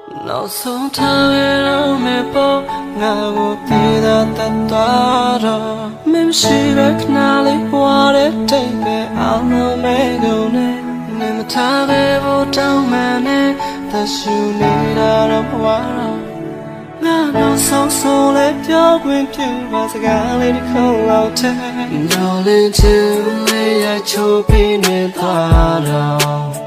နောက်ဆုံးထားရတော့မယ်ပေါ့ငါကိုပြေးသာတတ်သွားတော့မင်းရှိပဲခဏလေးဘွားတဲ့တိတ်ပဲအောင်လို့မဲကုန်နဲ့နေမထားပဲဖို့တောင်းမှန်နဲ့သက်ရှူနေတာတော့ဘွားတော့ငါနောက်ဆုံးဆိုလဲပြောခွင့်ပြုပါစကားလေးတစ်ခုလောက်တဲ့တော်လေးချင်လေးရချိုးပြီးနေသွားတော့